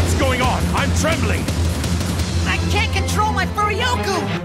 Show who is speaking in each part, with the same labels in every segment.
Speaker 1: What's going on? I'm trembling!
Speaker 2: I can't control my Furyoku!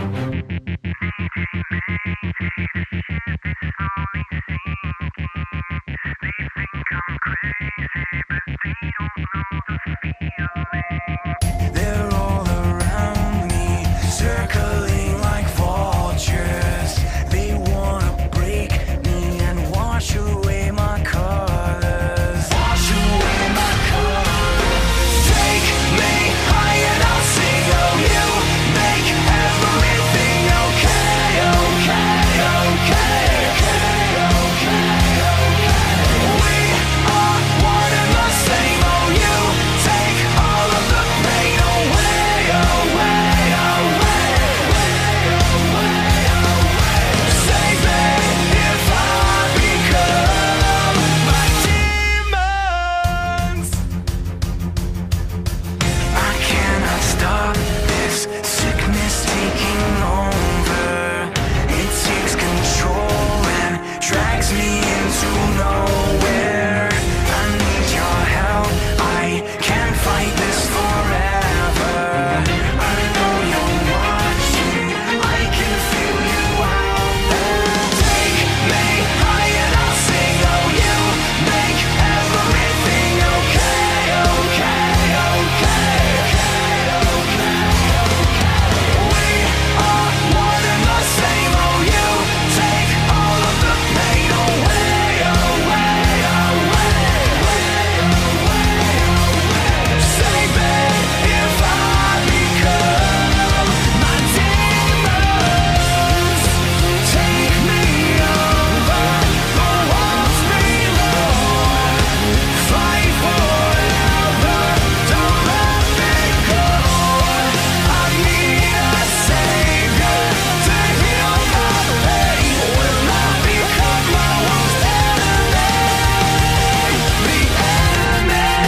Speaker 3: They're all around me, circling like vultures. They wanna break me and wash away my colors. Wash away my colors. Take me high and I'll sing of you. Make everything okay, okay, okay, okay, okay, okay. We are one and the same. Oh, you take all of the pain away, away, away, away, away. Save me if I become my demons. I cannot stop this sickness taking over. It takes control and drags me into nowhere. I need your help. I can't fight this forever. I know you're watching. I can feel you out there. Take me high and I'll sing. Oh, you make everything okay, okay, okay, okay, okay, okay. We are one and the same. Oh, you take all of the pain away, away, away, away. Save me if I become my demons. Take me over the walls below. Fight forever, don't let me go. I need a savior to heal my pain. Will not become my worst enemy. The enemy.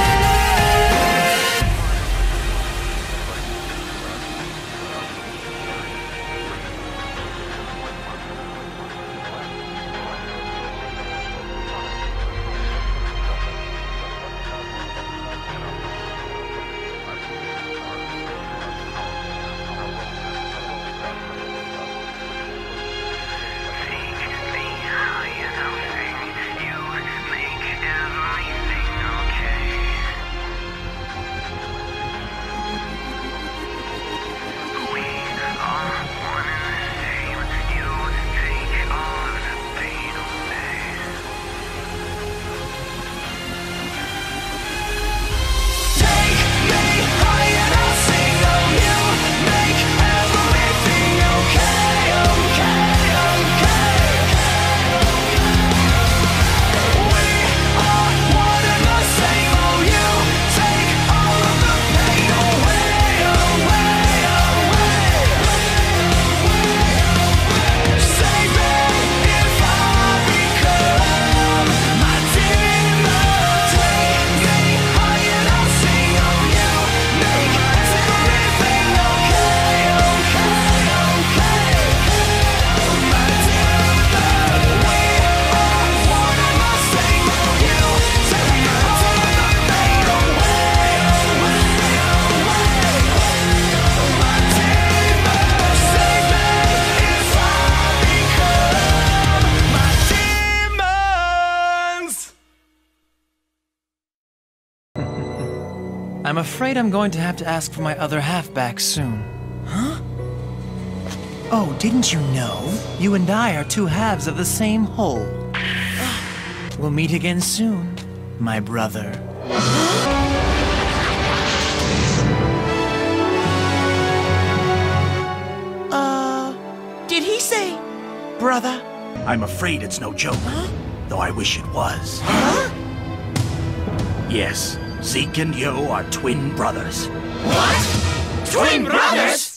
Speaker 4: I'm afraid I'm going to have to ask for my other half back soon.
Speaker 2: Huh? Oh, didn't you know?
Speaker 4: You and I are two halves of the same whole. We'll meet again soon, my brother.
Speaker 2: Did he say brother?
Speaker 1: I'm afraid it's no joke, though I wish it was.
Speaker 2: Huh?
Speaker 1: Yes, Zeke and Yo are twin brothers.
Speaker 2: What? Twin brothers?